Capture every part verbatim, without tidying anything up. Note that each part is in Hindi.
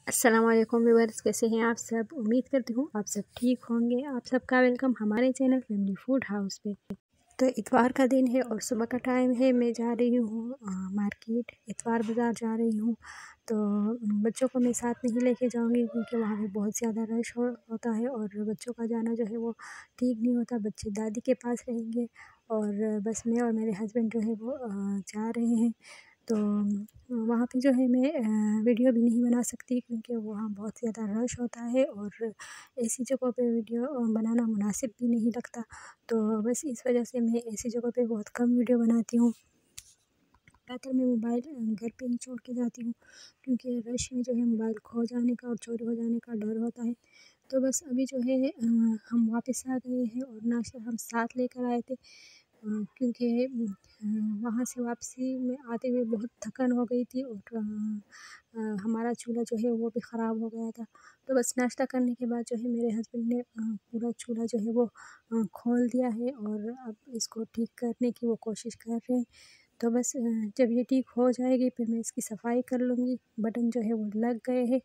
अस्सलाम वालेकुम व्यूअर्स, कैसे हैं आप सब। उम्मीद करती हूँ आप सब ठीक होंगे। आप सबका वेलकम हमारे चैनल फैमिली फूड हाउस पे। तो इतवार का दिन है और सुबह का टाइम है। मैं जा रही हूँ मार्केट, इतवार बाज़ार जा रही हूँ। तो बच्चों को मैं साथ नहीं लेके जाऊँगी क्योंकि वहाँ पे बहुत ज़्यादा रश हो, होता है और बच्चों का जाना जो है वो ठीक नहीं होता। बच्चे दादी के पास रहेंगे और बस मैं और मेरे हस्बैंड जो है वो अ, जा रहे हैं। तो वहाँ पे जो है मैं अ, वीडियो भी नहीं बना सकती क्योंकि वहाँ बहुत ज़्यादा रश होता है और ऐसी जगहों पे वीडियो अ, बनाना मुनासिब भी नहीं लगता। तो बस इस वजह से मैं ऐसी जगहों पे बहुत कम वीडियो बनाती हूँ। ज़्यादातर मैं मोबाइल अ, घर पे ही छोड़ के जाती हूँ क्योंकि रश में जो है मोबाइल खो जाने का और चोरी हो जाने का डर होता है। तो बस अभी जो है अ, हम वापस आ गए हैं और नाश्ता हम साथ लेकर आए थे अ, क्योंकि अ, वहाँ से वापसी में आते हुए बहुत थकान हो गई थी और अ, अ, हमारा चूल्हा जो है वो भी ख़राब हो गया था। तो बस नाश्ता करने के बाद जो है मेरे हस्बैंड ने अ, पूरा चूल्हा जो है वो अ, खोल दिया है और अब इसको ठीक करने की वो कोशिश कर रहे हैं। तो बस अ, जब ये ठीक हो जाएगी फिर मैं इसकी सफाई कर लूँगी। बटन जो है वो लग गए हैं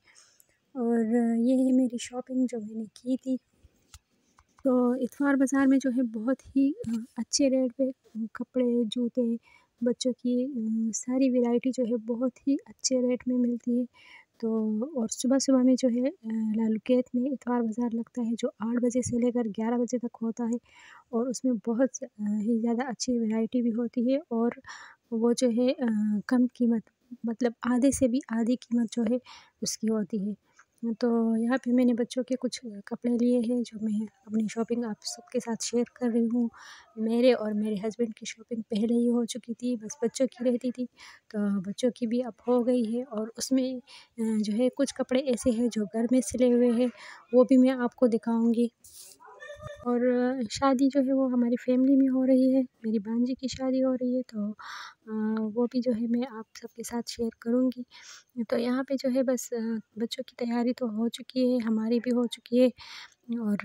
और अ, ये है मेरी शॉपिंग जो मैंने की थी। तो इतवार बाज़ार में जो है बहुत ही अ, अच्छे रेट पे कपड़े, जूते, बच्चों की अ, सारी वैरायटी जो है बहुत ही अच्छे रेट में मिलती है। तो और सुबह-सुबह में जो है अ, लालूकेत में इतवार बाज़ार लगता है जो आठ बजे से लेकर ग्यारह बजे तक होता है और उसमें बहुत स अ, ही ज़्यादा अच्छी वैरायटी भी होती है और वो जो है अ, कम कीमत, मतलब आधे से भी आधी कीमत जो है उसकी होती है। तो यहाँ पे मैंने बच्चों के कुछ कपड़े लिए हैं जो मैं अपनी शॉपिंग आप सबके साथ शेयर कर रही हूँ। मेरे और मेरे हस्बैंड की शॉपिंग पहले ही हो चुकी थी, बस बच्चों की रहती थी। तो बच्चों की भी अब हो गई है और उसमें अ, जो है कुछ कपड़े ऐसे हैं जो घर में सिले हुए हैं, वो भी मैं आपको दिखाऊँगी। और अ, शादी जो है वो हमारी फैमिली में हो रही है, मेरी भांजी की शादी हो रही है। तो अ, वो भी जो है मैं आप सबके साथ शेयर करूँगी। तो यहाँ पे जो है बस अ, बच्चों की तैयारी तो हो चुकी है, हमारी भी हो चुकी है और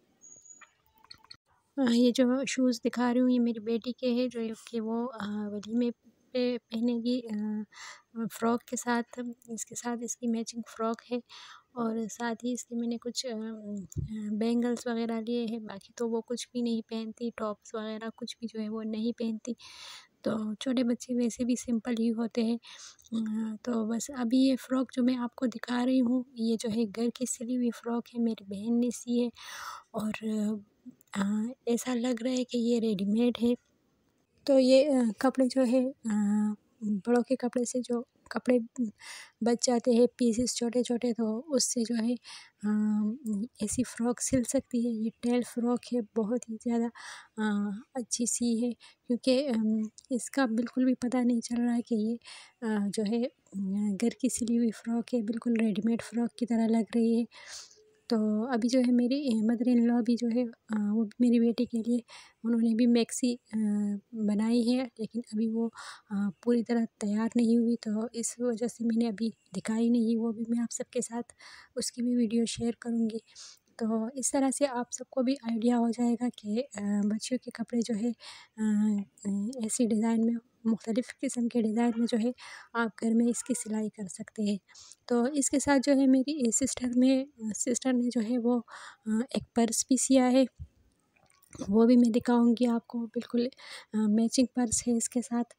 अ, ये जो शूज़ दिखा रही हूँ ये मेरी बेटी के हैं जो कि वो अ, वलीमे पे पहनेगी अ, फ्रॉक के साथ। इसके साथ इसकी मैचिंग फ्रॉक है और साथ ही इसके मैंने कुछ अ, बैंगल्स वगैरह लिए हैं। बाकी तो वो कुछ भी नहीं पहनती, टॉप्स वगैरह कुछ भी जो है वो नहीं पहनती। तो छोटे बच्चे वैसे भी सिंपल ही होते हैं। अ, तो बस अभी ये फ़्रॉक जो मैं आपको दिखा रही हूँ ये जो है घर की सिली हुई फ़्रॉक है, मेरी बहन ने सी है और अ, ऐसा लग रहा है कि ये रेडीमेड है। तो ये अ, कपड़े जो है अ, बड़ों के कपड़े से जो कपड़े बच जाते हैं पीसेस छोटे-छोटे, तो उससे जो है अ, ऐसी फ़्रॉक सिल सकती है। ये टेल फ़्रॉक है, बहुत ही ज़्यादा अ, अच्छी सी है क्योंकि अम, इसका बिल्कुल भी पता नहीं चल रहा है कि ये अ, जो है अ, घर की सिली हुई फ़्रॉक है, बिल्कुल रेडीमेड फ़्रॉक की तरह लग रही है। तो अभी जो है मेरी मदर इन लॉ भी जो है अ, वो भी मेरी बेटी के लिए उन्होंने भी मैक्सी अ, बनाई है, लेकिन अभी वो अ, पूरी तरह तैयार नहीं हुई तो इस वजह से मैंने अभी दिखाई नहीं। वो भी मैं आप सबके साथ उसकी भी वीडियो शेयर करूँगी। तो इस तरह से आप सबको भी आइडिया हो जाएगा कि अ, बच्चियों के कपड़े जो है अ, अ, ऐसी डिज़ाइन में मुख्तलिफ़ किस्म के डिज़ाइन में जो है आप घर में इसकी सिलाई कर सकते हैं। तो इसके साथ जो है मेरी सिस्टर में सिस्टर ने जो है वो अ, एक पर्स भी सिया है, वो भी मैं दिखाऊँगी आपको। बिल्कुल अ, मैचिंग पर्स है इसके साथ।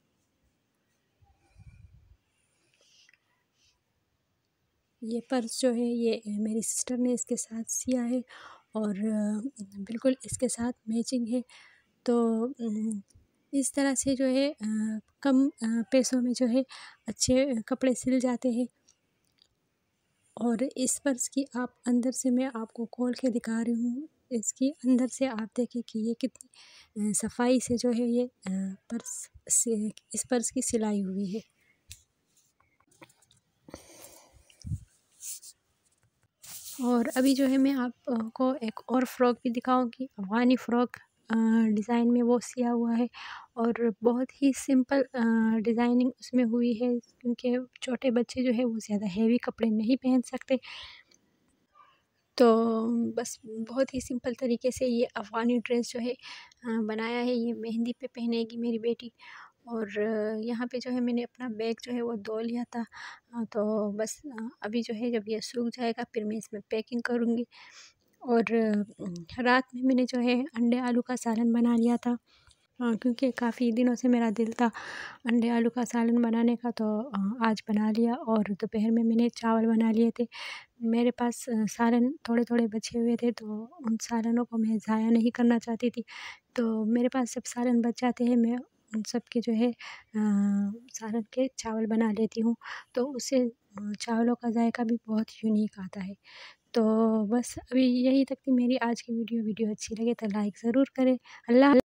ये पर्स जो है ये मेरी सिस्टर ने इसके साथ सिया है और अ, बिल्कुल इसके साथ मैचिंग है। तो उम, इस तरह से जो है अ, कम अ, पैसों में जो है अच्छे कपड़े सिल जाते हैं। और इस पर्स की आप अंदर से मैं आपको खोल के दिखा रही हूँ। इसकी अंदर से आप देखिए कि ये कितनी अ, सफाई से जो है ये अ, पर्स से इस पर्स की सिलाई हुई है। और अभी जो है मैं आपको एक और फ़्रॉक भी दिखाऊँगी, अफ़गानी फ़्रॉक अ, डिज़ाइन में वो सिया हुआ है और बहुत ही सिंपल अ, डिज़ाइनिंग उसमें हुई है क्योंकि छोटे बच्चे जो है वो ज़्यादा हेवी कपड़े नहीं पहन सकते। तो बस बहुत ही सिंपल तरीके से ये अफ़गानी ड्रेस जो है अ, बनाया है। ये मेहंदी पे पहनेगी मेरी बेटी और यहाँ पे जो है मैंने अपना बैग जो है वो धो लिया था। तो बस अभी जो है जब ये सूख जाएगा फिर मैं इसमें पैकिंग करूँगी। और रात में मैंने जो है अंडे आलू का सालन बना लिया था, क्योंकि काफ़ी दिनों से मेरा दिल था अंडे आलू का सालन बनाने का, तो आज बना लिया। और दोपहर में मैंने चावल बना लिए थे। मेरे पास सालन थोड़े थोड़े बचे हुए थे, तो उन सालनों को मैं ज़ाया नहीं करना चाहती थी। तो मेरे पास जब सालन बच जाते हैं मैं उन सब के जो है सालन के चावल बना लेती हूँ, तो उससे चावलों का जायका भी बहुत यूनिक आता है। तो बस अभी यही तक थी मेरी आज की वीडियो। वीडियो अच्छी लगे तो लाइक ज़रूर करें। अल्लाह